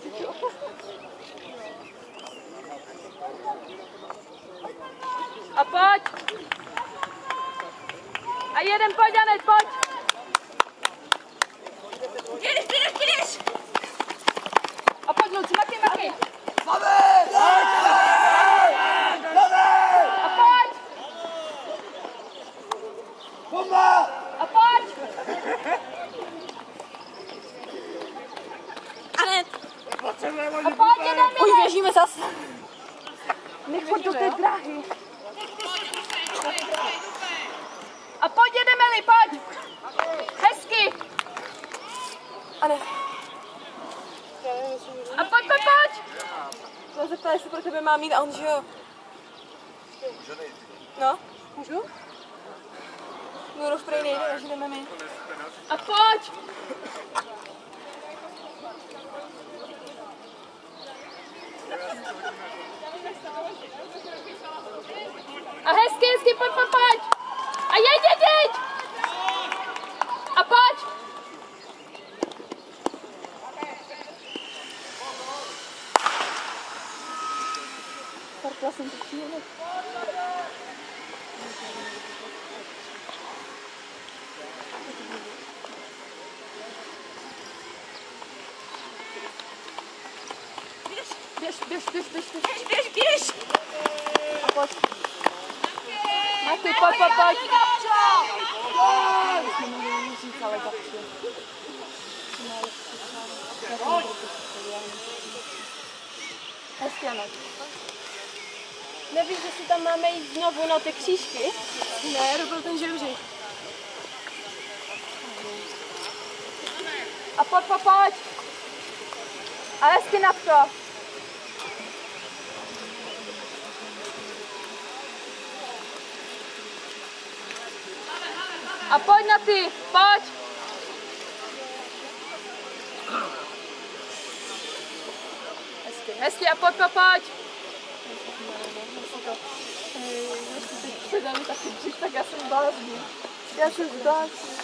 A pojď! A jeden, pojď, Anet, pojď! Jdeš! A pojď, Luci, maky! A pojď! A pojď! Anet! A pojď, jeden, Už běžíme zase. Nech pojď do té dráhy. A pojď, jedeme, Eli, pojď! Hezky! Anet. A pojď! No zeptá, jestli pro tebe mám jít a on, že jo. No? Můžu? Nurov prej nejde, takže jdeme my. A pojď! A hezky, pojď! A jeď! A pojď! Parkla jsem to přijela. Běž! A pojď! Maky, pojď! Hezky, Anet. Nevíš, že si tam máme jít znovu na ty křížky? Ne, dobil ten žebřík. A pojď! A hezky na to. A pojď na ty, pojď! Hezky a pojď! Tak já jsem blázní. Já jsem blázní.